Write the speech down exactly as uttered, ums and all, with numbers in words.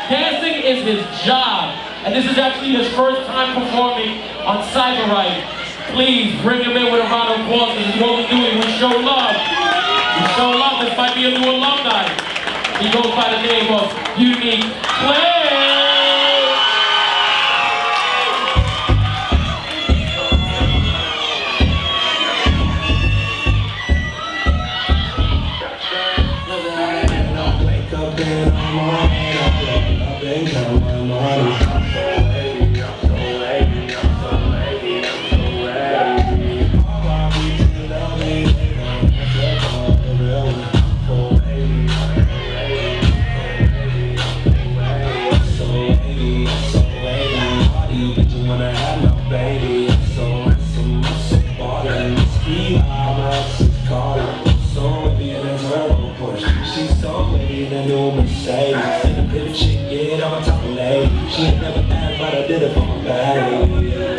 Dancing is his job. And this is actually his first time performing on Sybarite. Please bring him in with a round of applause. This is what we're doing. We show love. We show love. This might be a new alumni. He goes by the name of Unique Play. She ain't never asked, but I did it for my baby.